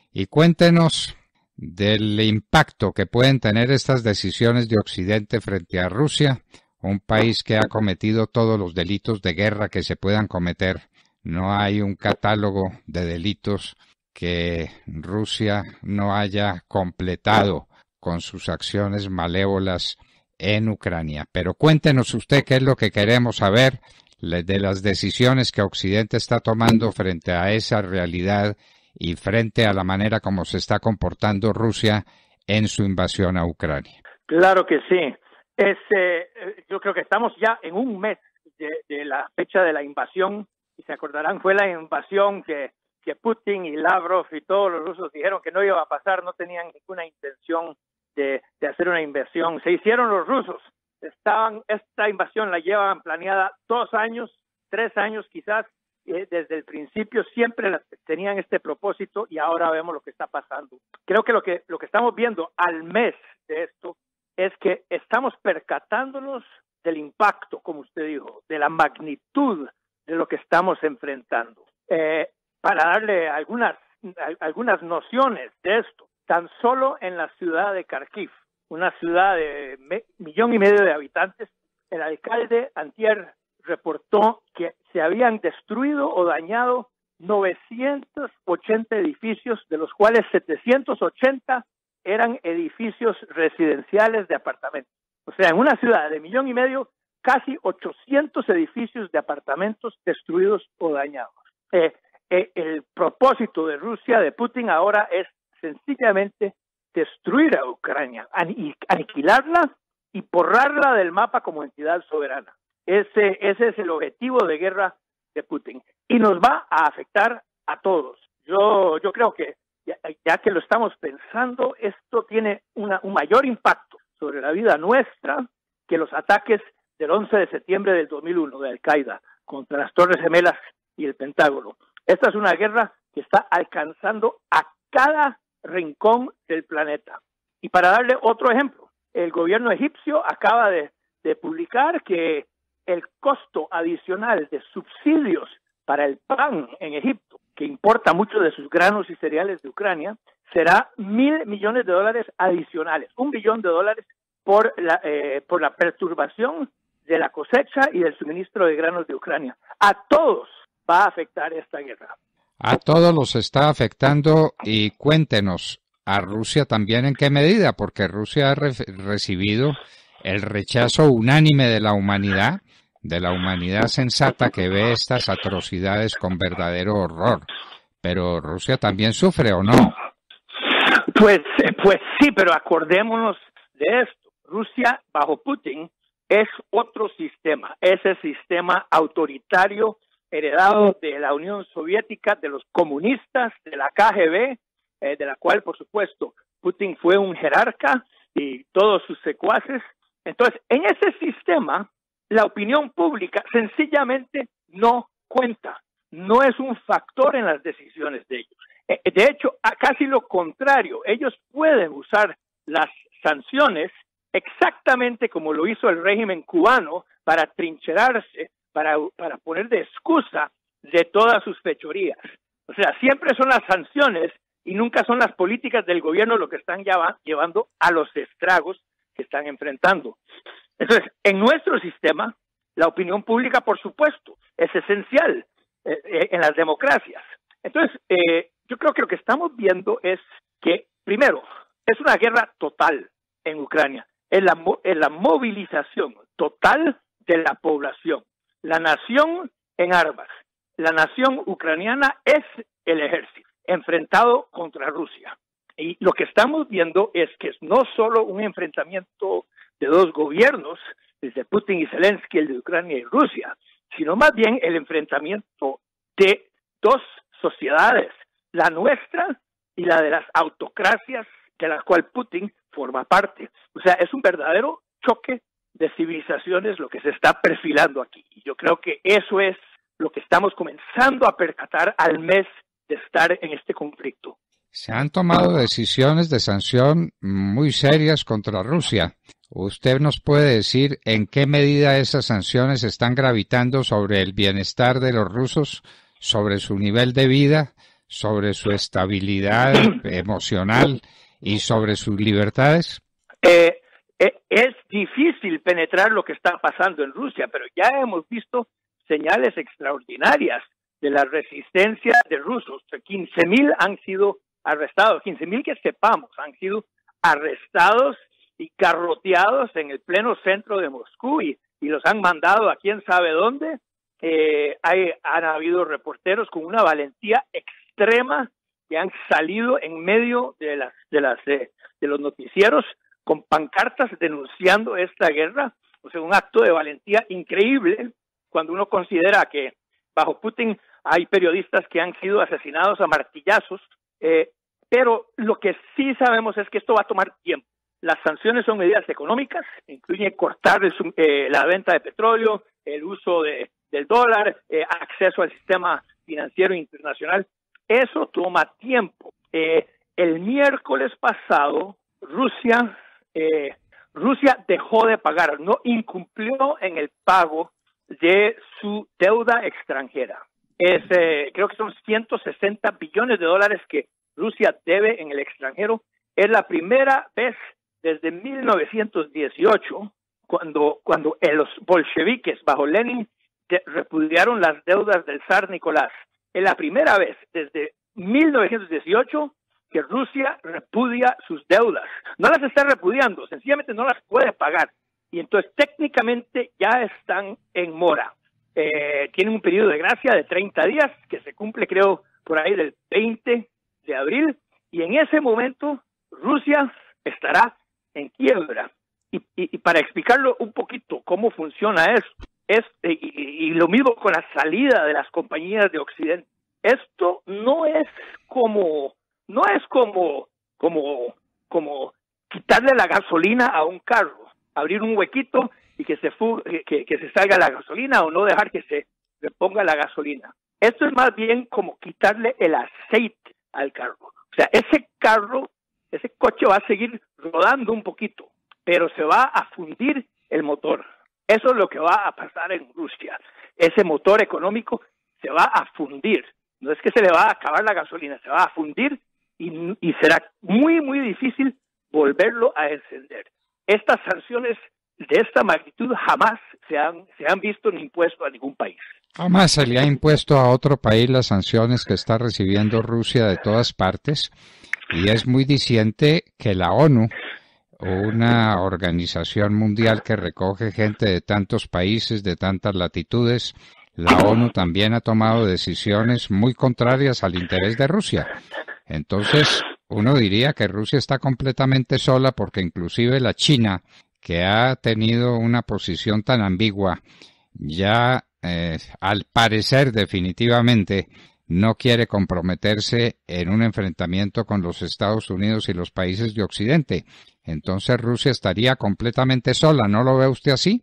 y cuéntenos del impacto que pueden tener estas decisiones de Occidente frente a Rusia, un país que ha cometido todos los delitos de guerra que se puedan cometer. No hay un catálogo de delitos que Rusia no haya completado con sus acciones malévolas en Ucrania. Pero cuéntenos usted qué es lo que queremos saber de las decisiones que Occidente está tomando frente a esa realidad y frente a la manera como se está comportando Rusia en su invasión a Ucrania. Claro que sí. Yo creo que estamos ya en un mes de la fecha de la invasión, y se acordarán, fue la invasión que Putin y Lavrov y todos los rusos dijeron que no iba a pasar, no tenían ninguna intención de hacer una invasión. Se hicieron los rusos. Esta invasión la llevan planeada 2 años, 3 años quizás. Desde el principio siempre tenían este propósito y ahora vemos lo que está pasando. Creo que lo que estamos viendo al mes de esto es que estamos percatándonos del impacto, como usted dijo, de la magnitud de lo que estamos enfrentando. Para darle algunas nociones de esto, tan solo en la ciudad de Kharkiv, una ciudad de 1,5 millones de habitantes, el alcalde antier reportó que se habían destruido o dañado 980 edificios, de los cuales 780 eran edificios residenciales de apartamentos. O sea, en una ciudad de 1,5 millones, casi 800 edificios de apartamentos destruidos o dañados. El propósito de Rusia, de Putin ahora, es sencillamente destruir a Ucrania, aniquilarla y borrarla del mapa como entidad soberana. Ese es el objetivo de guerra de Putin y nos va a afectar a todos. Yo creo que ya que lo estamos pensando, esto tiene un mayor impacto sobre la vida nuestra que los ataques del 11 de septiembre del 2001 de Al-Qaeda contra las Torres Gemelas y el Pentágono. Esta es una guerra que está alcanzando a cada rincón del planeta. Y para darle otro ejemplo, el gobierno egipcio acaba de publicar que el costo adicional de subsidios para el pan en Egipto, que importa mucho de sus granos y cereales de Ucrania, será $1,000 millones adicionales, $1 billón por la perturbación de la cosecha y del suministro de granos de Ucrania. A todos va a afectar esta guerra. A todos los está afectando y cuéntenos, a Rusia también en qué medida, porque Rusia ha recibido el rechazo unánime de la humanidad sensata que ve estas atrocidades con verdadero horror. Pero Rusia también sufre, ¿o no? Pues sí, pero acordémonos de esto. Rusia, bajo Putin, es otro sistema, ese sistema autoritario heredado de la Unión Soviética, de los comunistas, de la KGB, de la cual, por supuesto, Putin fue un jerarca y todos sus secuaces. Entonces, en ese sistema, la opinión pública sencillamente no cuenta, no es un factor en las decisiones de ellos. De hecho, casi lo contrario, ellos pueden usar las sanciones exactamente como lo hizo el régimen cubano para trincherarse, para poner de excusa de todas sus fechorías. O sea, siempre son las sanciones y nunca son las políticas del gobierno lo que están llevando a los estragos que están enfrentando. Entonces, en nuestro sistema, la opinión pública, por supuesto, es esencial en las democracias. Entonces, yo creo que lo que estamos viendo es que, primero, es una guerra total en Ucrania, es la movilización total de la población. La nación en armas, la nación ucraniana es el ejército enfrentado contra Rusia. Y lo que estamos viendo es que es no solo un enfrentamiento de dos gobiernos, desde Putin y Zelensky, el de Ucrania y Rusia, sino más bien el enfrentamiento de dos sociedades, la nuestra y la de las autocracias de la cual Putin forma parte. O sea, es un verdadero choque de civilizaciones lo que se está perfilando aquí. Y yo creo que eso es lo que estamos comenzando a percatar al mes de estar en este conflicto. Se han tomado decisiones de sanción muy serias contra Rusia. ¿Usted nos puede decir en qué medida esas sanciones están gravitando sobre el bienestar de los rusos, sobre su nivel de vida, sobre su estabilidad emocional y sobre sus libertades? Es difícil penetrar lo que está pasando en Rusia, pero ya hemos visto señales extraordinarias de la resistencia de rusos. 15,000 han sido arrestados, 15,000 que sepamos han sido arrestados y garroteados en el pleno centro de Moscú y los han mandado a quién sabe dónde. Han habido reporteros con una valentía extrema que han salido en medio de los noticieros con pancartas denunciando esta guerra. O sea, un acto de valentía increíble cuando uno considera que bajo Putin hay periodistas que han sido asesinados a martillazos, pero lo que sí sabemos es que esto va a tomar tiempo. Las sanciones son medidas económicas, incluyen cortar la venta de petróleo, el uso del dólar, acceso al sistema financiero internacional. Eso toma tiempo. El miércoles pasado, Rusia dejó de pagar, no incumplió en el pago de su deuda extranjera. Creo que son 160 billones de dólares que Rusia debe en el extranjero. Es la primera vez desde 1918, cuando los bolcheviques bajo Lenin repudiaron las deudas del zar Nicolás. Es la primera vez desde 1918 que Rusia repudia sus deudas. No las está repudiando, sencillamente no las puede pagar. Y entonces técnicamente ya están en mora. Tienen un periodo de gracia de 30 días que se cumple, creo, por ahí del 20 de abril. Y en ese momento Rusia estará en quiebra. Y para explicarlo un poquito cómo funciona eso, y lo mismo con la salida de las compañías de Occidente. Esto no es como quitarle la gasolina a un carro, abrir un huequito y que se salga la gasolina o no dejar que se reponga la gasolina. Esto es más bien como quitarle el aceite al carro. O sea, ese coche va a seguir rodando un poquito, pero se va a fundir el motor. Eso es lo que va a pasar en Rusia. Ese motor económico se va a fundir. No es que se le va a acabar la gasolina, se va a fundir y será muy, muy difícil volverlo a encender. Estas sanciones de esta magnitud jamás se han visto ni impuesto a ningún país. Jamás se le ha impuesto a otro país las sanciones que está recibiendo Rusia de todas partes, y es muy diciente que la ONU, una organización mundial que recoge gente de tantos países, de tantas latitudes, la ONU también ha tomado decisiones muy contrarias al interés de Rusia. Entonces, uno diría que Rusia está completamente sola porque inclusive la China, que ha tenido una posición tan ambigua, ya al parecer definitivamente no quiere comprometerse en un enfrentamiento con los Estados Unidos y los países de Occidente. Entonces Rusia estaría completamente sola, ¿no lo ve usted así?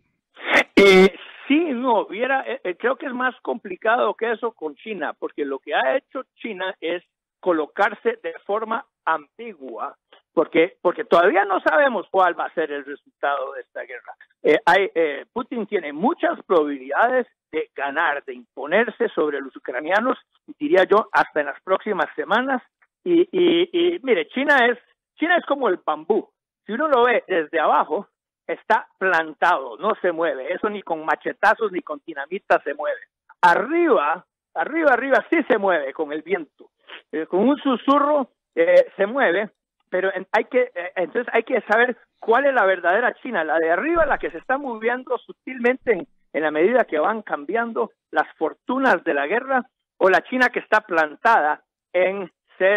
Sí, no, creo que es más complicado que eso con China, porque lo que ha hecho China es colocarse de forma ambigua, porque todavía no sabemos cuál va a ser el resultado de esta guerra. Putin tiene muchas probabilidades de ganar, de imponerse sobre los ucranianos, diría yo, hasta en las próximas semanas. Y mire, China es como el bambú. Si uno lo ve desde abajo, está plantado, no se mueve. Eso ni con machetazos ni con dinamita se mueve. Arriba sí se mueve con el viento. Con un susurro se mueve, pero entonces hay que saber cuál es la verdadera China, la de arriba, la que se está moviendo sutilmente en la medida que van cambiando las fortunas de la guerra, o la China que está plantada en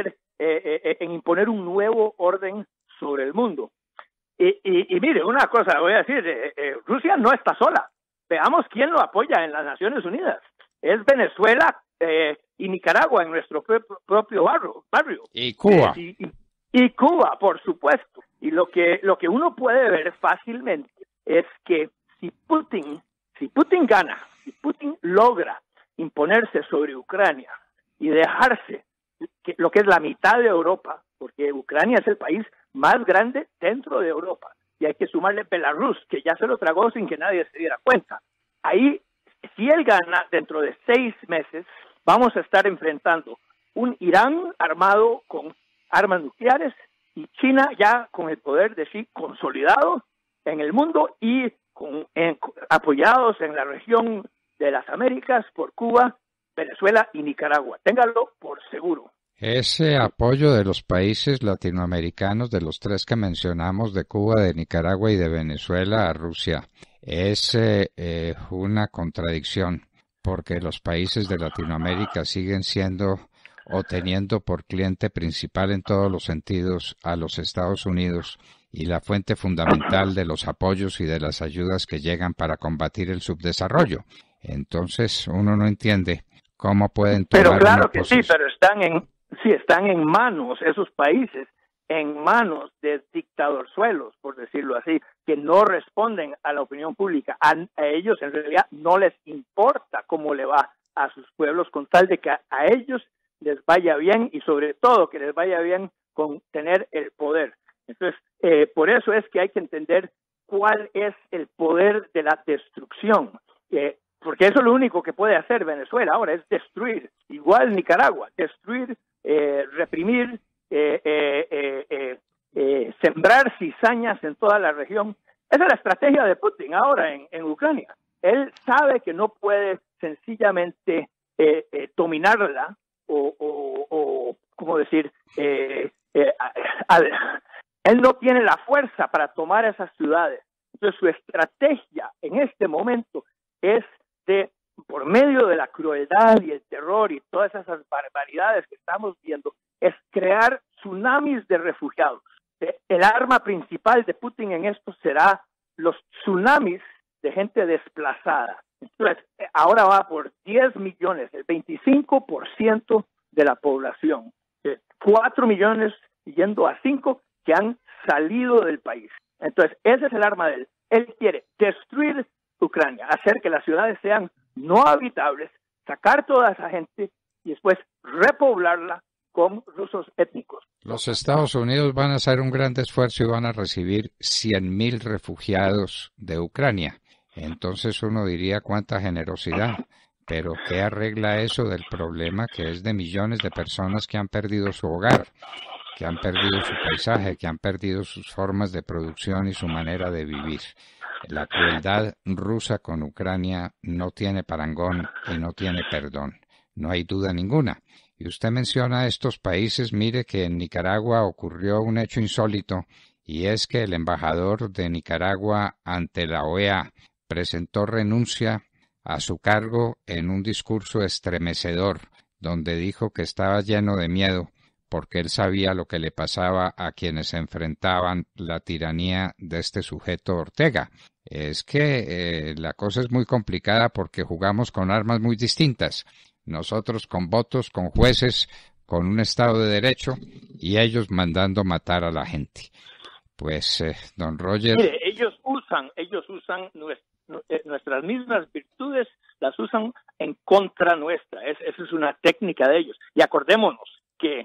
imponer un nuevo orden sobre el mundo. Y mire, una cosa voy a decir, Rusia no está sola. Veamos quién lo apoya en las Naciones Unidas. Es Venezuela y Nicaragua en nuestro propio barrio. Y Cuba. Y Cuba, por supuesto. Y lo que uno puede ver fácilmente es que si Putin gana, si Putin logra imponerse sobre Ucrania y dejarse lo que es la mitad de Europa, porque Ucrania es el país más grande dentro de Europa, y hay que sumarle Belarus, que ya se lo tragó sin que nadie se diera cuenta. Ahí, si él gana, dentro de 6 meses, vamos a estar enfrentando un Irán armado con armas nucleares y China ya con el poder de sí consolidado en el mundo y apoyados en la región de las Américas por Cuba, Venezuela y Nicaragua. Ténganlo por seguro. Ese apoyo de los países latinoamericanos, de los tres que mencionamos, de Cuba, de Nicaragua y de Venezuela a Rusia, es una contradicción, porque los países de Latinoamérica siguen siendo o teniendo por cliente principal en todos los sentidos a los Estados Unidos y la fuente fundamental de los apoyos y de las ayudas que llegan para combatir el subdesarrollo. Entonces uno no entiende cómo pueden tomar Pero claro una que posición. sí, pero están en manos, esos países, en manos de dictadorzuelos, por decirlo así, que no responden a la opinión pública. A ellos en realidad no les importa cómo le va a sus pueblos, con tal de que a ellos les vaya bien y sobre todo que les vaya bien con tener el poder. Entonces, por eso es que hay que entender cuál es el poder de la destrucción, porque eso es lo único que puede hacer Venezuela ahora, es destruir, igual Nicaragua, destruir, reprimir, sembrar cizañas en toda la región. Esa es la estrategia de Putin ahora en Ucrania. Él sabe que no puede sencillamente dominarla o ¿cómo decir? Él no tiene la fuerza para tomar esas ciudades. Entonces su estrategia en este momento es por medio de la crueldad y el terror y todas esas barbaridades que estamos viendo, es crear tsunamis de refugiados. El arma principal de Putin en esto será los tsunamis de gente desplazada. Entonces, ahora va por 10 millones, el 25% de la población. 4 millones yendo a 5 que han salido del país. Entonces, ese es el arma de él. Él quiere destruir Ucrania, hacer que las ciudades sean no habitables, sacar toda esa gente y después repoblarla con rusos étnicos. Los Estados Unidos van a hacer un gran esfuerzo y van a recibir 100.000 refugiados de Ucrania. Entonces uno diría cuánta generosidad, pero ¿qué arregla eso del problema que es de millones de personas que han perdido su hogar, que han perdido su paisaje, que han perdido sus formas de producción y su manera de vivir? La crueldad rusa con Ucrania no tiene parangón y no tiene perdón, no hay duda ninguna. Y usted menciona estos países, mire que en Nicaragua ocurrió un hecho insólito, y es que el embajador de Nicaragua ante la OEA presentó renuncia a su cargo en un discurso estremecedor, donde dijo que estaba lleno de miedo, porque él sabía lo que le pasaba a quienes enfrentaban la tiranía de este sujeto Ortega. Es que la cosa es muy complicada porque jugamos con armas muy distintas. Nosotros con votos, con jueces, con un Estado de Derecho y ellos mandando matar a la gente. Pues, don Roger... Mire, ellos usan nuestras mismas virtudes, las usan en contra nuestra. Esa es una técnica de ellos. Y acordémonos que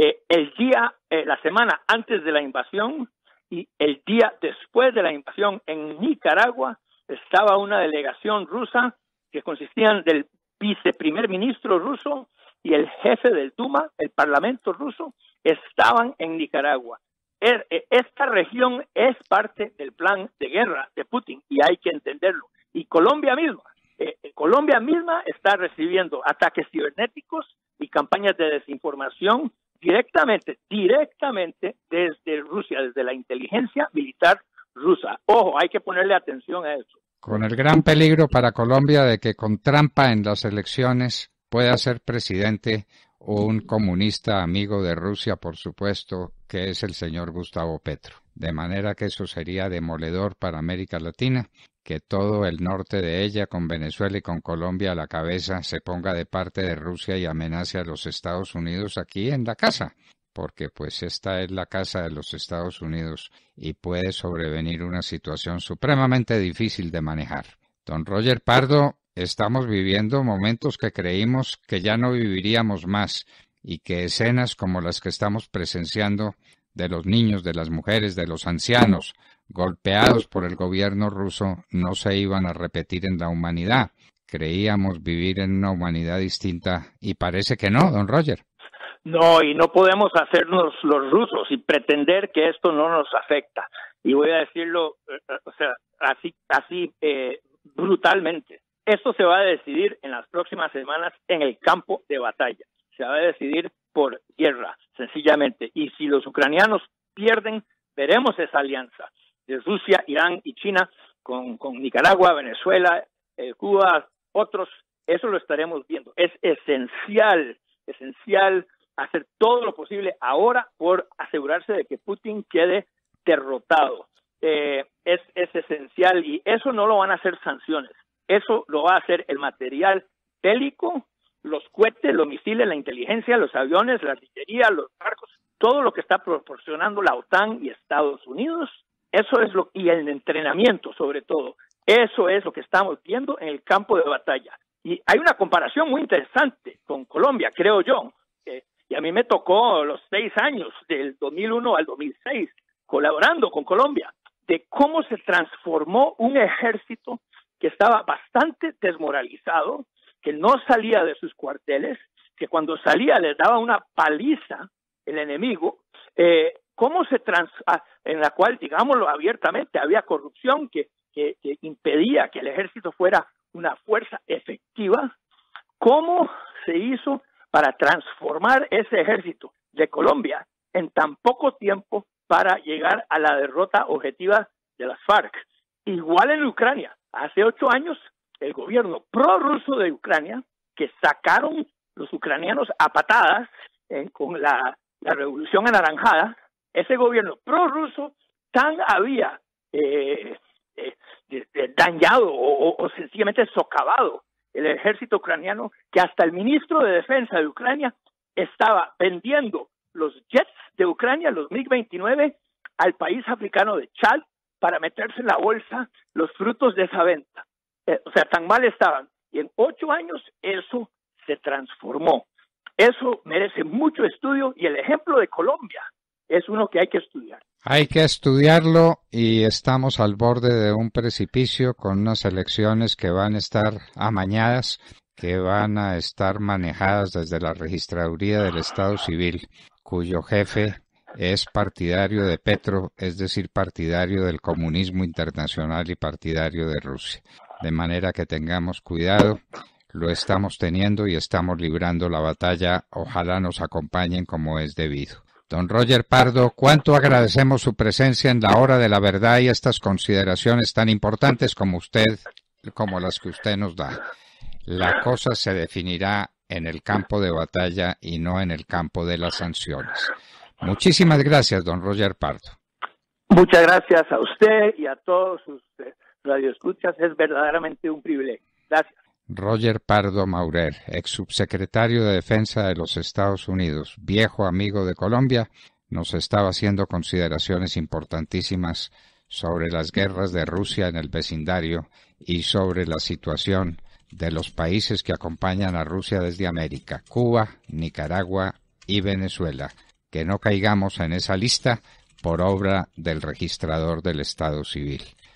la semana antes de la invasión y el día después de la invasión en Nicaragua estaba una delegación rusa que consistían del viceprimer ministro ruso y el jefe del Duma, el parlamento ruso, estaban en Nicaragua. Esta región es parte del plan de guerra de Putin y hay que entenderlo. Y Colombia misma está recibiendo ataques cibernéticos y campañas de desinformación directamente desde Rusia, desde la inteligencia militar rusa. Ojo, hay que ponerle atención a eso. Con el gran peligro para Colombia de que con trampa en las elecciones pueda ser presidente un comunista amigo de Rusia, por supuesto, que es el señor Gustavo Petro. De manera que eso sería demoledor para América Latina, que todo el norte de ella, con Venezuela y con Colombia a la cabeza, se ponga de parte de Rusia y amenace a los Estados Unidos aquí en la casa, porque pues esta es la casa de los Estados Unidos y puede sobrevenir una situación supremamente difícil de manejar. Don Roger Pardo, estamos viviendo momentos que creímos que ya no viviríamos más y que escenas como las que estamos presenciando de los niños, de las mujeres, de los ancianos, golpeados por el gobierno ruso, no se iban a repetir en la humanidad. Creíamos vivir en una humanidad distinta y parece que no, don Roger. No, y no podemos hacernos los rusos y pretender que esto no nos afecta. Y voy a decirlo, o sea, así brutalmente. Esto se va a decidir en las próximas semanas en el campo de batalla. Se va a decidir por guerra, sencillamente. Y si los ucranianos pierden, veremos esa alianza de Rusia, Irán y China con Nicaragua, Venezuela, Cuba, otros. Eso lo estaremos viendo. Es esencial hacer todo lo posible ahora por asegurarse de que Putin quede derrotado. Es esencial, y eso no lo van a hacer sanciones. Eso lo va a hacer el material bélico, los cohetes, los misiles, la inteligencia, los aviones, la artillería, los barcos, todo lo que está proporcionando la OTAN y Estados Unidos. Eso es y el entrenamiento, sobre todo. Eso es lo que estamos viendo en el campo de batalla. Y hay una comparación muy interesante con Colombia, creo yo. Y a mí me tocó los 6 años, del 2001 al 2006, colaborando con Colombia, de cómo se transformó un ejército que estaba bastante desmoralizado, que no salía de sus cuarteles, que cuando salía les daba una paliza el enemigo, en la cual, digámoslo abiertamente, había corrupción que impedía que el ejército fuera una fuerza efectiva. ¿Cómo se hizo para transformar ese ejército de Colombia en tan poco tiempo para llegar a la derrota objetiva de las FARC? Igual en Ucrania, hace 8 años, el gobierno prorruso de Ucrania, que sacaron los ucranianos a patadas con la revolución anaranjada, ese gobierno prorruso tan había dañado o sencillamente socavado el ejército ucraniano, que hasta el ministro de Defensa de Ucrania estaba vendiendo los jets de Ucrania, los MiG-29, al país africano de Chad para meterse en la bolsa los frutos de esa venta. O sea, tan mal estaban. Y en 8 años eso se transformó. Eso merece mucho estudio, y el ejemplo de Colombia es uno que hay que estudiar. Hay que estudiarlo, y estamos al borde de un precipicio con unas elecciones que van a estar amañadas, que van a estar manejadas desde la Registraduría del Estado Civil, cuyo jefe es partidario de Petro, es decir, partidario del comunismo internacional y partidario de Rusia. De manera que tengamos cuidado, lo estamos teniendo y estamos librando la batalla. Ojalá nos acompañen como es debido. Don Roger Pardo, cuánto agradecemos su presencia en la hora de la verdad y estas consideraciones tan importantes como las que usted nos da. La cosa se definirá en el campo de batalla y no en el campo de las sanciones. Muchísimas gracias, don Roger Pardo. Muchas gracias a usted y a todos sus radioescuchas. Es verdaderamente un privilegio. Gracias. Roger Pardo Maurer, ex subsecretario de Defensa de los Estados Unidos, viejo amigo de Colombia, nos estaba haciendo consideraciones importantísimas sobre las guerras de Rusia en el vecindario y sobre la situación de los países que acompañan a Rusia desde América, Cuba, Nicaragua y Venezuela. Que no caigamos en esa lista por obra del registrador del Estado Civil.